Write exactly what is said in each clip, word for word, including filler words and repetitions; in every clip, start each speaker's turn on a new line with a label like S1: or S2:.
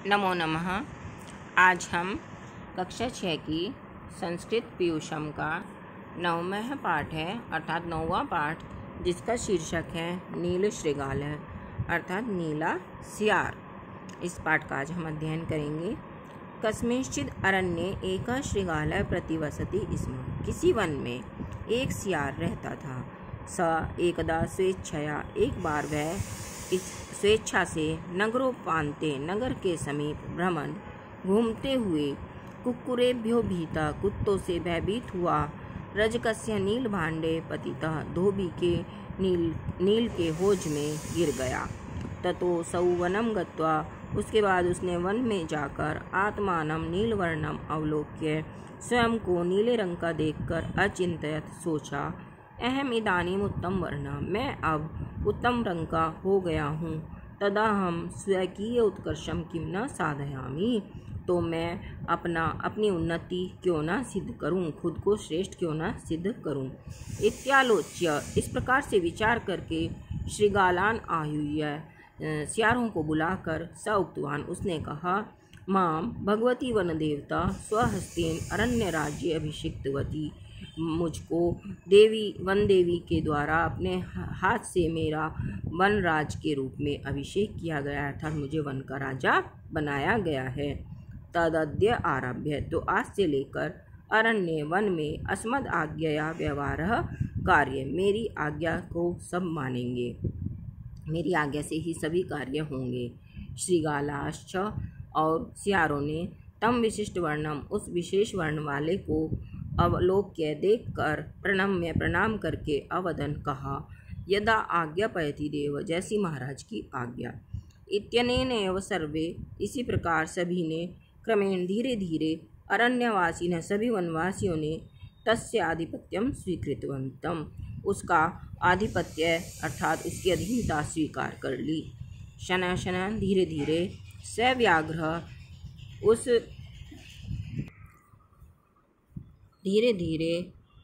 S1: नमो नमः। आज हम कक्षा छः की संस्कृत पीयूषम का नवमः पाठ है, अर्थात नौवां पाठ, जिसका शीर्षक है नील श्रृगाल है, अर्थात नीला सियार। इस पाठ का आज हम अध्ययन करेंगे। कस्मिंश्चिद अरण्ये एकः श्रृगालः प्रतिवसति स्म। किसी वन में एक सियार रहता था। स एकदा स्वेच्छया, एक बार वह इस स्वेच्छा से नगरोपान्ते, नगर के समीप भ्रमण घूमते हुए कुक्कुरेभ्यो भीता, कुत्तों से भयभीत हुआ, रजकस्य नील भाण्डे पतितः, धोबी के नील नील के होज में गिर गया। ततो सौ वनम गत्वा, उसके बाद उसने वन में जाकर आत्मानं नीलवर्णम अवलोक्य, स्वयं को नीले रंग का देखकर अचिंत्यत सोचा, अहम इदानीम उत्तम वर्ण, मैं अब उत्तम रंग का हो गया हूँ। तदा हम स्वकीय उत्कर्षम किम न साधयामि, तो मैं अपना अपनी उन्नति क्यों न सिद्ध करूं, खुद को श्रेष्ठ क्यों न सिद्ध करूं। इत्यालोच्य, इस प्रकार से विचार करके श्रृगालान आह्वय, सियारों को बुलाकर स उक्तवान, उसने कहा, माम भगवती वन देवता स्वहस्तेन अरण्य राज्य अभिषिक्तवती, मुझको देवी वन देवी के द्वारा अपने हाथ से मेरा वन राज के रूप में अभिषेक किया गया, अर्थात मुझे वन का राजा बनाया गया है। तदद्य आरभ्य, तो आज से लेकर अरण्य वन में अस्मद आज्ञया व्यवहार कार्य, मेरी आज्ञा को सब मानेंगे, मेरी आज्ञा से ही सभी कार्य होंगे। श्रृगालाश्च, और सियारों ने तम विशिष्ट वर्णम, उस विशेष वर्ण वाले को अवलोक्य देखकर प्रणम्य प्रणाम करके अवदन कहा, यदा आज्ञापयति देव, जैसी महाराज की आज्ञा। इत्यनेन एव सर्वे, इसी प्रकार सभी ने क्रमेण धीरे धीरे अरण्यवासी ने, सभी वनवासियों ने तस्य आधिपत्यम स्वीकृतवन्तम, उसका आधिपत्य अर्थात उसकी अधीनता स्वीकार कर ली। शनः शनः, धीरे धीरे, स व्याघ्र, उस धीरे धीरे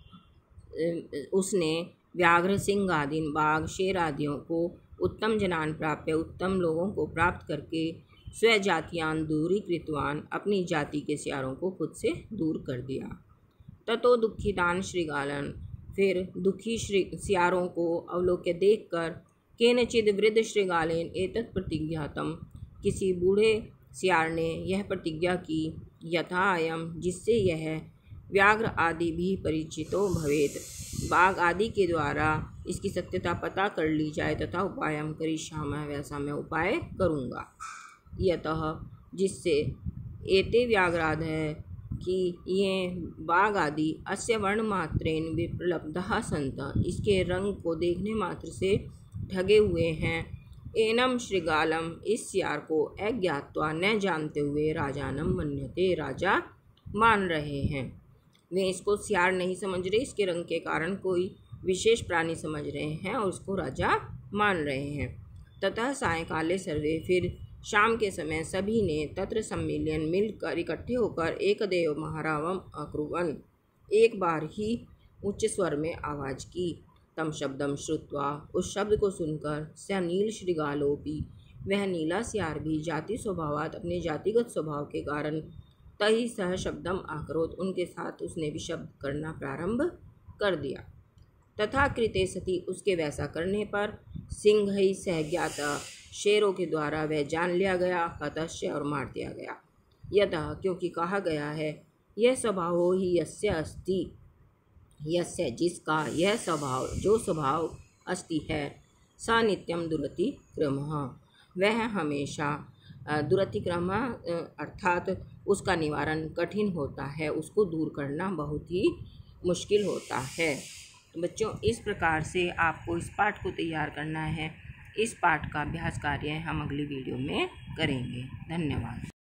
S1: उसने व्याघ्र, सिंह आदि, बाघ, शेर आदियों को उत्तम जनान प्राप्य, उत्तम लोगों को प्राप्त करके स्वजातियान दूरीकृतवान, अपनी जाति के सियारों को खुद से दूर कर दिया। ततो दुखितान श्रृगालन, फिर दुखी श्री सियारों को अवलोक्य देखकर केनचिद वृद्ध श्रृगालेन एतत् प्रतिज्ञातम, किसी बूढ़े सियार ने यह प्रतिज्ञा की, यथा अयम, जिससे यह व्याघ्र आदि भी परिचितो भवेत, बाघ आदि के द्वारा इसकी सत्यता पता कर ली जाए, तथा उपायम करिष्यामः, वैसा मैं उपाय करूँगा। यतः, जिससे एते व्याघ्राद है कि ये बाघ आदि अस्य वर्णमात्रेण विप्रलब्धः सन्तः, इसके रंग को देखने मात्र से ठगे हुए हैं। एनम श्रृगालम, इस सियार को अज्ञात्वा, न जानते हुए, राजानम मन्यते, राजा मान रहे हैं। वे इसको सियार नहीं समझ रहे, इसके रंग के कारण कोई विशेष प्राणी समझ रहे हैं और उसको राजा मान रहे हैं। ततः सायंकाले सर्वे, फिर शाम के समय सभी ने तत्र सम्मिलन, मिलकर इकट्ठे होकर एकदेव महारावम अकुर्वन्, एक बार ही उच्च स्वर में आवाज़ की। तम शब्दम श्रुत्वा, उस शब्द को सुनकर, स नील श्रृगालोपि, वह नीला सियार भी जाति स्वभावात, अपने जातिगत स्वभाव के कारण, तही सह शब्दम आकरोत, उनके साथ उसने भी शब्द करना प्रारंभ कर दिया। तथा कृते सती, उसके वैसा करने पर, सिंह ही सह ज्ञाता, शेरों के द्वारा वह जान लिया गया, हतश्य, और मार दिया गया। यतः, क्योंकि कहा गया है, यह स्वभाव ही यस्य अस्ति, यस्य, जिसका, यह स्वभाव, जो स्वभाव अस्ति है, स नित्यम दुरति क्रमः, वह हमेशा दुरतिक्रम, अर्थात उसका निवारण कठिन होता है, उसको दूर करना बहुत ही मुश्किल होता है। तो बच्चों, इस प्रकार से आपको इस पाठ को तैयार करना है। इस पाठ का अभ्यास कार्य हम अगली वीडियो में करेंगे। धन्यवाद।